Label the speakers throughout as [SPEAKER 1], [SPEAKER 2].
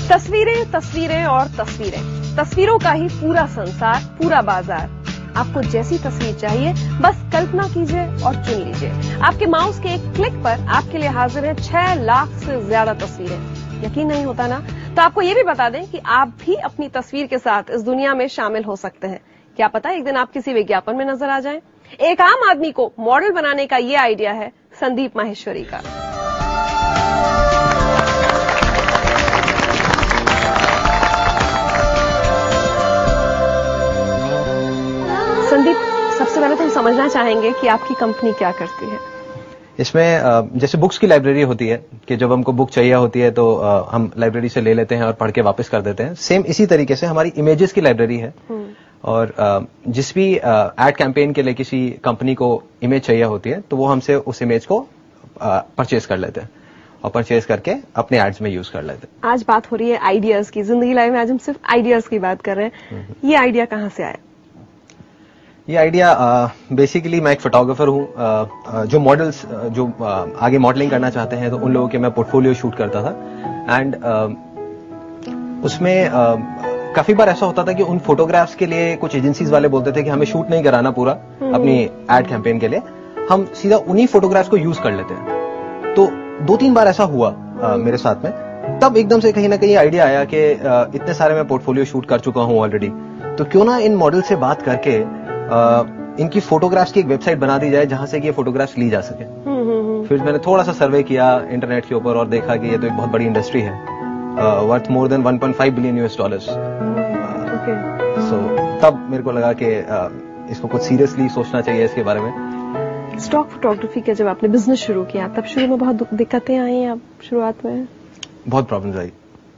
[SPEAKER 1] तस्वीरें, तस्वीरें और तस्वीरें, तस्वीरों का ही पूरा संसार, पूरा बाजार। आपको जैसी तस्वीर चाहिए बस कल्पना कीजिए और चुन लीजिए। आपके माउस के एक क्लिक पर आपके लिए हाजिर है 6 लाख से ज्यादा तस्वीरें। यकीन नहीं होता ना? तो आपको ये भी बता दें कि आप भी अपनी तस्वीर के साथ इस दुनिया में शामिल हो सकते हैं। क्या पता एक दिन आप किसी विज्ञापन में नजर आ जाएं। एक आम आदमी को मॉडल बनाने का ये आइडिया है संदीप माहेश्वरी का। संदीप, सबसे पहले तो हम समझना चाहेंगे कि आपकी कंपनी क्या करती है।
[SPEAKER 2] इसमें जैसे बुक्स की लाइब्रेरी होती है कि जब हमको बुक चाहिए होती है तो हम लाइब्रेरी से ले लेते हैं और पढ़ के वापस कर देते हैं। सेम इसी तरीके से हमारी इमेजेस की लाइब्रेरी है और जिस भी एड कैंपेन के लिए किसी कंपनी को इमेज चाहिए होती है तो वो हमसे उस इमेज को परचेज कर लेते हैं और परचेज करके अपने एड्स में यूज कर लेते हैं।
[SPEAKER 1] आज बात हो रही है आइडियाज की। जिंदगी लाइफ में आज हम सिर्फ आइडियाज की बात कर रहे हैं। ये आइडिया कहाँ से आया?
[SPEAKER 2] ये आइडिया बेसिकली मैं एक फोटोग्राफर हूँ जो मॉडल्स जो आगे मॉडलिंग करना चाहते हैं तो उन लोगों के मैं पोर्टफोलियो शूट करता था एंड उसमें काफी बार ऐसा होता था कि उन फोटोग्राफ्स के लिए कुछ एजेंसीज वाले बोलते थे कि हमें शूट नहीं कराना पूरा अपनी एड कैंपेन के लिए, हम सीधा उन्हीं फोटोग्राफ्स को यूज कर लेते हैं। तो 2-3 बार ऐसा हुआ मेरे साथ में। तब एकदम से कहीं ना कहीं आइडिया आया कि इतने सारे मैं पोर्टफोलियो शूट कर चुका हूं ऑलरेडी, तो क्यों ना इन मॉडल से बात करके इनकी फोटोग्राफ्स की एक वेबसाइट बना दी जाए जहां से कि ये फोटोग्राफ्स ली जा सके। फिर मैंने थोड़ा सा सर्वे किया इंटरनेट के ऊपर और देखा कि ये तो एक बहुत बड़ी इंडस्ट्री है, worth more than $1.5 billion US। So तब मेरे को लगा कि इसको कुछ सीरियसली सोचना चाहिए इसके बारे में।
[SPEAKER 1] स्टॉक फोटोग्राफी का जब आपने बिजनेस शुरू किया तब शुरू में बहुत दिक्कतें आई? आप शुरुआत में बहुत
[SPEAKER 2] प्रॉब्लम्स आई।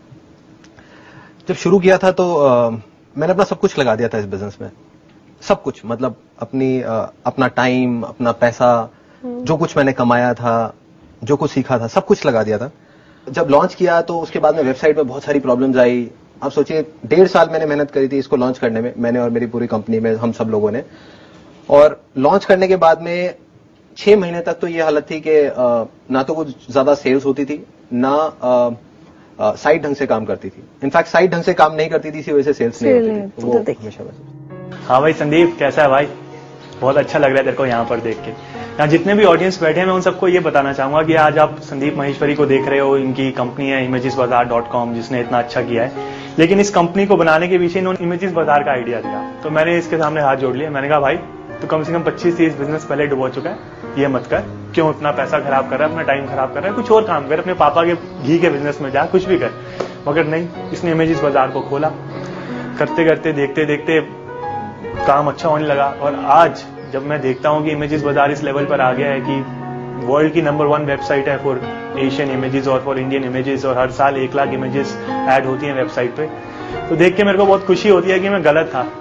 [SPEAKER 2] जब शुरू किया था तो मैंने अपना सब कुछ लगा दिया था इस बिजनेस में। सब कुछ मतलब अपना टाइम, अपना पैसा, जो कुछ मैंने कमाया था, जो कुछ सीखा था, सब कुछ लगा दिया था। जब लॉन्च किया तो उसके बाद में वेबसाइट में बहुत सारी प्रॉब्लम्स आई। आप सोचिए 1.5 साल मैंने मेहनत करी थी इसको लॉन्च करने में, मैंने और मेरी पूरी कंपनी में हम सब लोगों ने। और लॉन्च करने के बाद में 6 महीने तक तो ये हालत थी कि ना तो कुछ ज्यादा सेल्स होती थी, ना साइट ढंग से काम करती थी। इनफैक्ट साइट ढंग से काम नहीं करती थी, इसी वजह से सेल्स नहीं होती थी। वो हमेशा
[SPEAKER 3] हाँ भाई संदीप, कैसा है भाई? बहुत अच्छा लग रहा है तेरे को यहाँ पर देख के। यहाँ जितने भी ऑडियंस बैठे हैं मैं उन सबको ये बताना चाहूंगा कि आज आप संदीप माहेश्वरी को देख रहे हो। इनकी कंपनी है imagesbazaar.com जिसने इतना अच्छा किया है, लेकिन इस कंपनी को बनाने के पीछे इन्होंने इमेजेस बाजार का आइडिया दिया। तो मैंने इसके सामने हाथ जोड़ लिया। मैंने कहा भाई तू कम से कम 25-30 बिजनेस पहले डुबो चुका है, ये मत कर। क्यों अपना पैसा खराब कर रहा है, अपना टाइम खराब कर रहा है? कुछ और काम कर, अपने पापा के घी के बिजनेस में जा, कुछ भी कर। मगर नहीं, इसने इमेजेस बाजार को खोला। करते करते देखते देखते काम अच्छा होने लगा और आज जब मैं देखता हूं कि इमेजेस बाजार इस लेवल पर आ गया है कि वर्ल्ड की नंबर 1 वेबसाइट है फॉर एशियन इमेजेस और फॉर इंडियन इमेजेस, और हर साल 1 लाख इमेजेस ऐड होती हैं वेबसाइट पे, तो देख के मेरे को बहुत खुशी होती है कि मैं गलत था।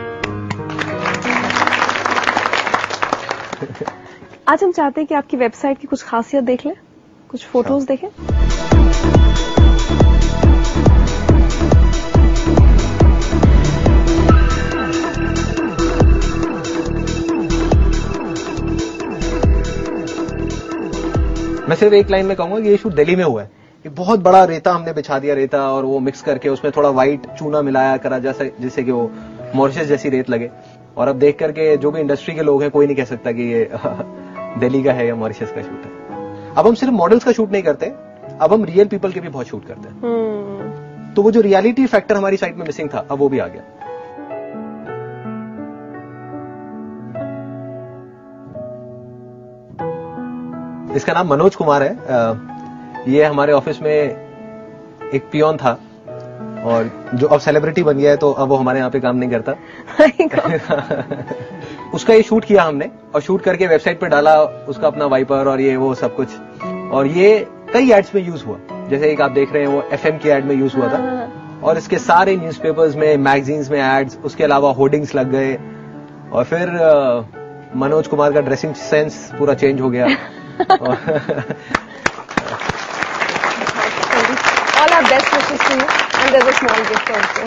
[SPEAKER 1] आज हम चाहते हैं कि आपकी वेबसाइट की कुछ खासियत देख लें, कुछ फोटोज देखें।
[SPEAKER 2] मैं सिर्फ एक लाइन में कहूंगा कि ये शूट दिल्ली में हुआ है। एक बहुत बड़ा रेता हमने बिछा दिया, रेता, और वो मिक्स करके उसमें थोड़ा व्हाइट चूना मिलाया करा जैसे जिससे कि वो मॉरिशस जैसी रेत लगे। और अब देख करके जो भी इंडस्ट्री के लोग हैं कोई नहीं कह सकता कि ये दिल्ली का है या मॉरिशस का शूट है। अब हम सिर्फ मॉडल्स का शूट नहीं करते, अब हम रियल पीपल के भी बहुत शूट करते हैं। तो वो जो रियलिटी फैक्टर हमारी साइट में मिसिंग था, अब वो भी आ गया। इसका नाम मनोज कुमार है। ये हमारे ऑफिस में एक पियोन था और जो अब सेलिब्रिटी बन गया है, तो अब वो हमारे यहाँ पे काम नहीं करता। उसका ये शूट किया हमने और शूट करके वेबसाइट पे डाला, उसका अपना वाइपर और ये वो सब कुछ। और ये कई एड्स में यूज हुआ, जैसे एक आप देख रहे हैं वो FM की एड में यूज हुआ था, और इसके सारे न्यूज़पेपर्स में, मैगजीन्स में एड्स, उसके अलावा होर्डिंग्स लग गए। और फिर मनोज कुमार का ड्रेसिंग सेंस पूरा चेंज हो गया।
[SPEAKER 1] All our best wishes to you, and there's a small gift also.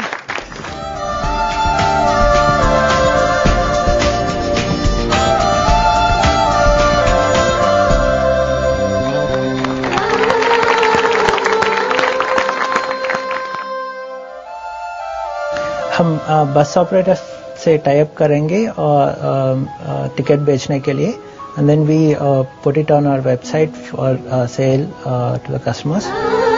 [SPEAKER 4] हम बस ऑपरेटर से टाई अप करेंगे और टिकट बेचने के लिए, and then we put it on our website for sale to the customers.